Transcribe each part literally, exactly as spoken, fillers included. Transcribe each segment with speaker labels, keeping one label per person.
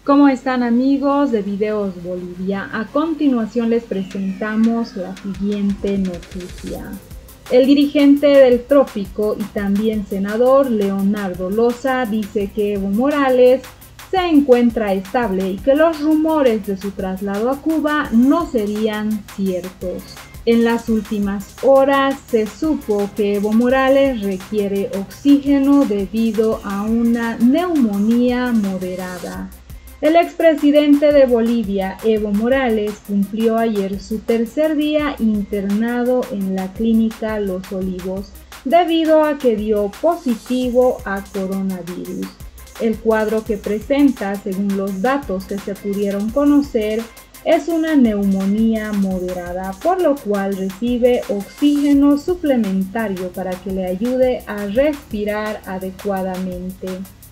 Speaker 1: ¿Cómo están, amigos de Videos Bolivia? A continuación les presentamos la siguiente noticia. El dirigente del Trópico y también senador Leonardo Loza dice que Evo Morales se encuentra estable y que los rumores de su traslado a Cuba no serían ciertos. En las últimas horas se supo que Evo Morales requiere oxígeno debido a una neumonía moderada. El expresidente de Bolivia, Evo Morales, cumplió ayer su tercer día internado en la clínica Los Olivos debido a que dio positivo a coronavirus. El cuadro que presenta, según los datos que se pudieron conocer, es una neumonía moderada, por lo cual recibe oxígeno suplementario para que le ayude a respirar adecuadamente.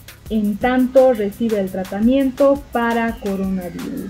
Speaker 1: En tanto, recibe el tratamiento para coronavirus.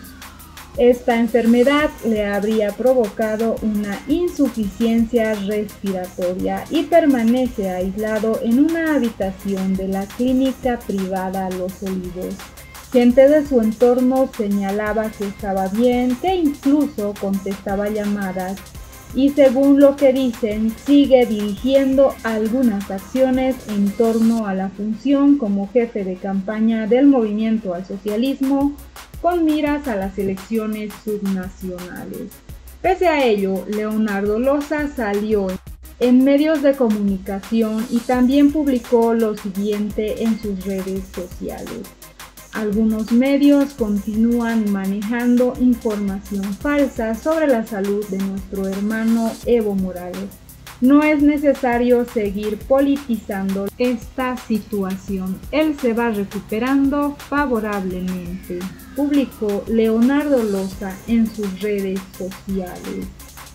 Speaker 1: Esta enfermedad le habría provocado una insuficiencia respiratoria y permanece aislado en una habitación de la clínica privada Los Olivos. Gente de su entorno señalaba que estaba bien, que incluso contestaba llamadas y, según lo que dicen, sigue dirigiendo algunas acciones en torno a la función como jefe de campaña del Movimiento al Socialismo con miras a las elecciones subnacionales. Pese a ello, Leonardo Loza salió en medios de comunicación y también publicó lo siguiente en sus redes sociales. Algunos medios continúan manejando información falsa sobre la salud de nuestro hermano Evo Morales. No es necesario seguir politizando esta situación. Él se va recuperando favorablemente, publicó Leonardo Loza en sus redes sociales.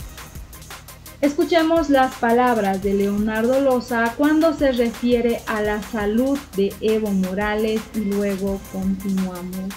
Speaker 1: Escuchemos las palabras de Leonardo Loza cuando se refiere a la salud de Evo Morales y luego continuamos.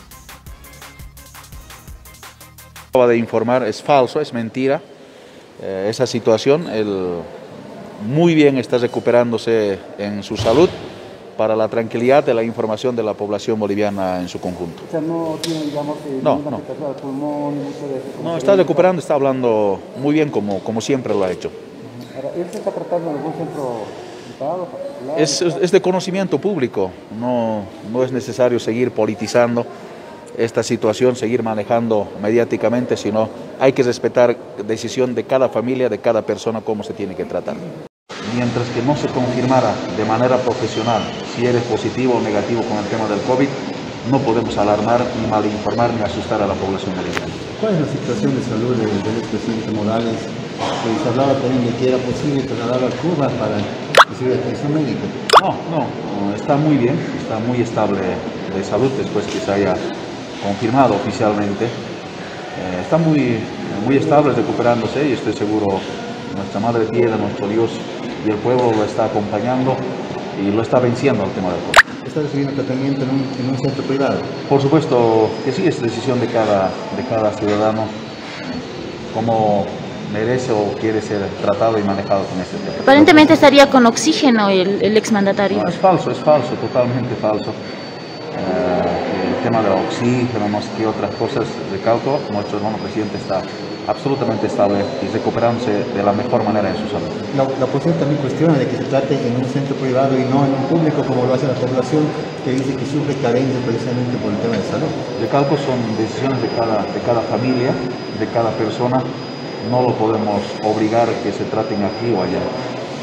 Speaker 2: Acaba de informar, es falso, es mentira eh, esa situación. Él muy bien está recuperándose en su salud para la tranquilidad de la información de la población boliviana en su conjunto.
Speaker 3: O sea, no tiene, digamos, eh,
Speaker 2: no,
Speaker 3: ninguna
Speaker 2: no.
Speaker 3: afectación al pulmón, ni mucho de eso.
Speaker 2: No, está recuperando, está hablando muy bien como, como siempre lo ha hecho.
Speaker 3: Ahora, ¿él se está tratando en algún centro privado, particular?
Speaker 2: Es, es, es de conocimiento público, no, no es necesario seguir politizando esta situación, seguir manejando mediáticamente, sino hay que respetar la decisión de cada familia, de cada persona, cómo se tiene que tratar. Mientras que no se confirmara de manera profesional si eres positivo o negativo con el tema del COVID, no podemos alarmar, ni malinformar, ni asustar a la población boliviana.
Speaker 4: ¿Cuál es la situación de salud del, del expresidente Morales? Pues se hablaba también de que era posible trasladarlo a Cuba para recibir atención médica.
Speaker 2: No, no, está muy bien, está muy estable de salud después que se haya confirmado oficialmente. Eh, está muy, muy estable recuperándose y estoy seguro nuestra Madre Tierra, nuestro Dios y el pueblo lo está acompañando y lo está venciendo al tema del COVID.
Speaker 4: ¿Está recibiendo tratamiento en un, en un centro privado?
Speaker 2: Por supuesto que sí, es decisión de cada, de cada ciudadano cómo merece o quiere ser tratado y manejado con este tema.
Speaker 5: Aparentemente estaría con oxígeno el, el exmandatario.
Speaker 2: No, es falso, es falso, totalmente falso. Eh, el tema del oxígeno, no sé qué otras cosas, recalco, nuestro hermano presidente está absolutamente estable y recuperándose de la mejor manera en su salud.
Speaker 4: La, la oposición también cuestiona de que se trate en un centro privado y no en un público como lo hace la población, que dice que sufre carencia precisamente por el tema de salud.
Speaker 2: Recalco, son decisiones de cada, de cada familia, de cada persona, no lo podemos obligar a que se traten aquí o allá.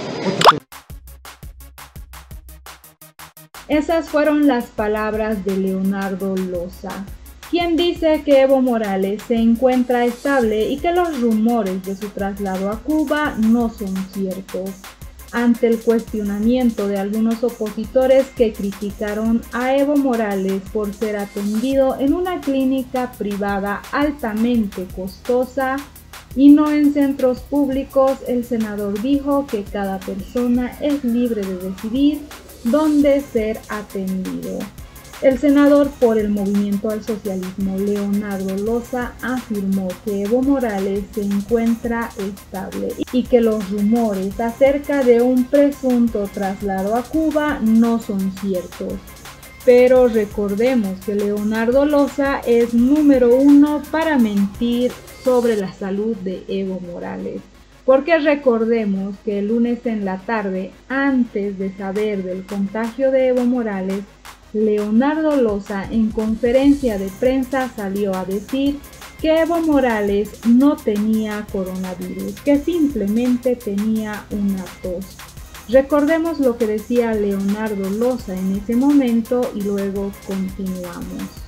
Speaker 1: Esas fueron las palabras de Leonardo Loza, quien dice que Evo Morales se encuentra estable y que los rumores de su traslado a Cuba no son ciertos. Ante el cuestionamiento de algunos opositores que criticaron a Evo Morales por ser atendido en una clínica privada altamente costosa y no en centros públicos, el senador dijo que cada persona es libre de decidir dónde ser atendido. El senador por el Movimiento al Socialismo, Leonardo Loza, afirmó que Evo Morales se encuentra estable y que los rumores acerca de un presunto traslado a Cuba no son ciertos. pero recordemos que Leonardo Loza es número uno para mentir sobre la salud de Evo Morales. Porque recordemos que el lunes en la tarde, antes de saber del contagio de Evo Morales, Leonardo Loza en conferencia de prensa salió a decir que Evo Morales no tenía coronavirus, que simplemente tenía una tos. Recordemos lo que decía Leonardo Loza en ese momento y luego continuamos.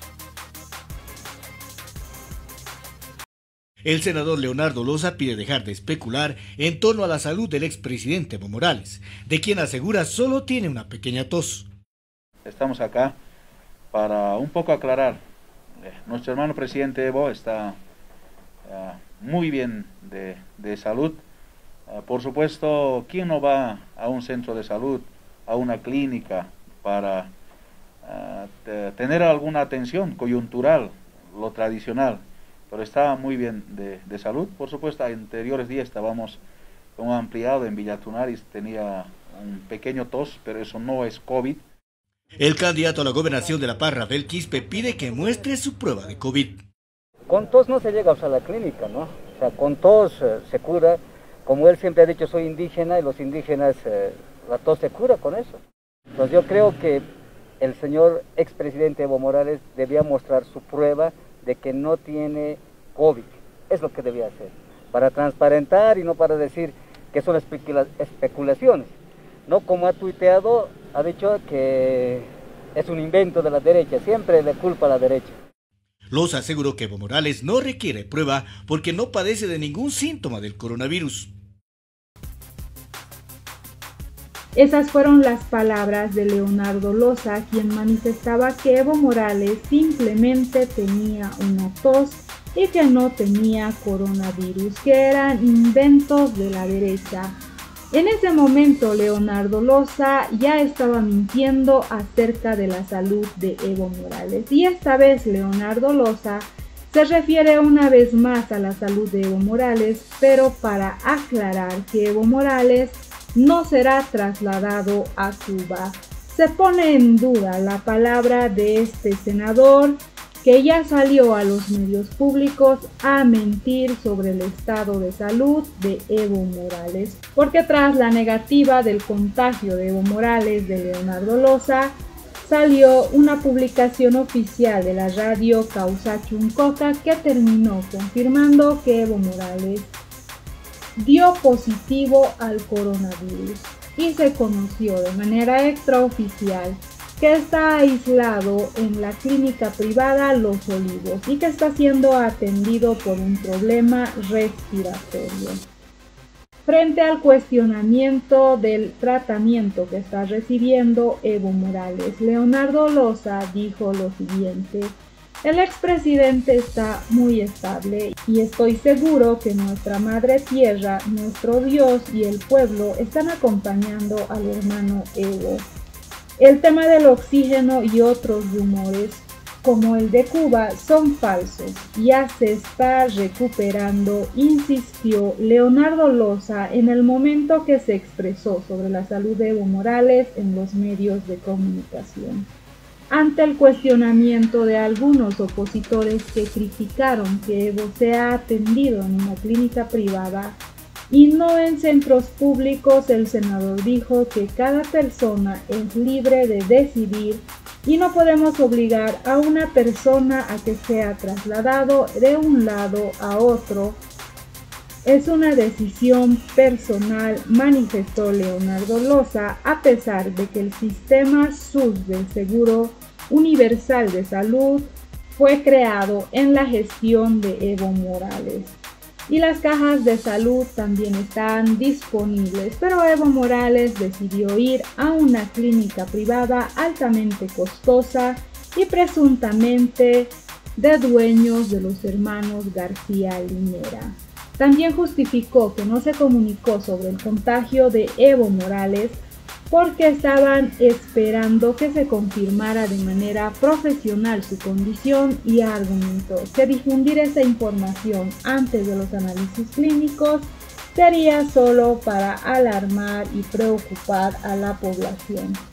Speaker 6: El senador Leonardo Loza pide dejar de especular en torno a la salud del expresidente Evo Morales, de quien asegura solo tiene una pequeña tos.
Speaker 2: Estamos acá para un poco aclarar. Nuestro hermano presidente Evo está uh, muy bien de, de salud. Uh, por supuesto, ¿quién no va a un centro de salud, a una clínica para uh, te, tener alguna atención coyuntural, lo tradicional? Pero está muy bien de, de salud. Por supuesto, anteriores días estábamos con un ampliado en Villatunaris, tenía un pequeño tos, pero eso no es COVID.
Speaker 6: El candidato a la gobernación de La Paz, Rafael Quispe, pide que muestre su prueba de COVID.
Speaker 3: Con tos no se llega a la clínica, ¿no? O sea, con tos eh, se cura. Como él siempre ha dicho, soy indígena y los indígenas, eh, la tos se cura con eso. Entonces yo creo que el señor expresidente Evo Morales debía mostrar su prueba de que no tiene COVID. Es lo que debía hacer, para transparentar y no para decir que son especula especulaciones. No como ha tuiteado, ha dicho que es un invento de la derecha, siempre le culpa a la derecha.
Speaker 6: Loza aseguró que Evo Morales no requiere prueba porque no padece de ningún síntoma del coronavirus.
Speaker 1: Esas fueron las palabras de Leonardo Loza, quien manifestaba que Evo Morales simplemente tenía una tos y que no tenía coronavirus, que eran inventos de la derecha. En ese momento Leonardo Loza ya estaba mintiendo acerca de la salud de Evo Morales, y esta vez Leonardo Loza se refiere una vez más a la salud de Evo Morales, pero para aclarar que Evo Morales no será trasladado a Cuba. Se pone en duda la palabra de este senador, que ya salió a los medios públicos a mentir sobre el estado de salud de Evo Morales, porque tras la negativa del contagio de Evo Morales de Leonardo Loza, salió una publicación oficial de la radio Causachuncoca que terminó confirmando que Evo Morales dio positivo al coronavirus y se conoció de manera extraoficial que está aislado en la clínica privada Los Olivos y que está siendo atendido por un problema respiratorio. Frente al cuestionamiento del tratamiento que está recibiendo Evo Morales, Leonardo Loza dijo lo siguiente: el expresidente está muy estable y estoy seguro que nuestra madre tierra, nuestro Dios y el pueblo están acompañando al hermano Evo. El tema del oxígeno y otros rumores, como el de Cuba, son falsos. Ya se está recuperando, insistió Leonardo Loza en el momento que se expresó sobre la salud de Evo Morales en los medios de comunicación. Ante el cuestionamiento de algunos opositores que criticaron que Evo sea atendido en una clínica privada y no en centros públicos, el senador dijo que cada persona es libre de decidir y no podemos obligar a una persona a que sea trasladado de un lado a otro. Es una decisión personal, manifestó Leonardo Loza, a pesar de que el sistema S U S del Seguro Universal de Salud fue creado en la gestión de Evo Morales. Y las cajas de salud también están disponibles, pero Evo Morales decidió ir a una clínica privada altamente costosa y presuntamente de dueños de los hermanos García Linera. También justificó que no se comunicó sobre el contagio de Evo Morales porque estaban esperando que se confirmara de manera profesional su condición, y argumentó que difundir esa información antes de los análisis clínicos sería solo para alarmar y preocupar a la población.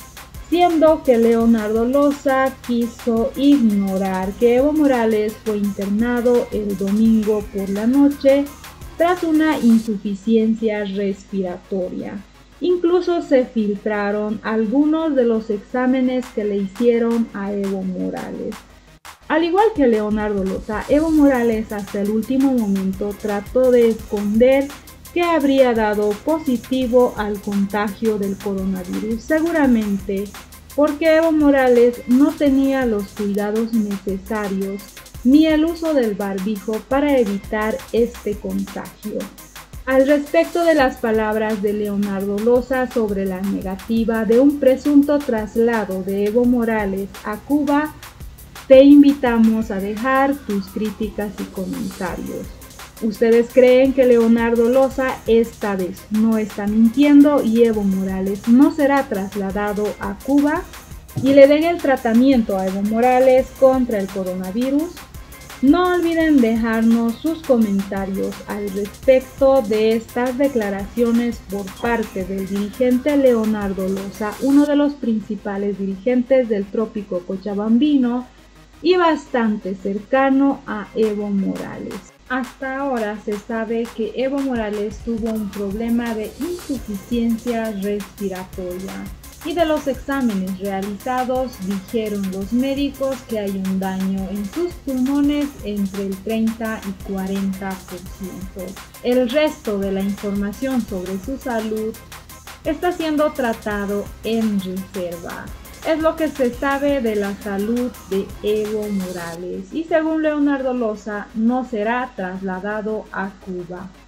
Speaker 1: siendo que Leonardo Loza quiso ignorar que Evo Morales fue internado el domingo por la noche tras una insuficiencia respiratoria. Incluso se filtraron algunos de los exámenes que le hicieron a Evo Morales. Al igual que Leonardo Loza, Evo Morales hasta el último momento trató de esconder que habría dado positivo al contagio del coronavirus, seguramente porque Evo Morales no tenía los cuidados necesarios ni el uso del barbijo para evitar este contagio. Al respecto de las palabras de Leonardo Loza sobre la negativa de un presunto traslado de Evo Morales a Cuba, te invitamos a dejar tus críticas y comentarios. ¿Ustedes creen que Leonardo Loza esta vez no está mintiendo y Evo Morales no será trasladado a Cuba y le den el tratamiento a Evo Morales contra el coronavirus? No olviden dejarnos sus comentarios al respecto de estas declaraciones por parte del dirigente Leonardo Loza, uno de los principales dirigentes del trópico cochabambino y bastante cercano a Evo Morales. Hasta ahora se sabe que Evo Morales tuvo un problema de insuficiencia respiratoria y de los exámenes realizados dijeron los médicos que hay un daño en sus pulmones entre el treinta y cuarenta por ciento. El resto de la información sobre su salud está siendo tratado en reserva. Es lo que se sabe de la salud de Evo Morales y según Leonardo Loza no será trasladado a Cuba.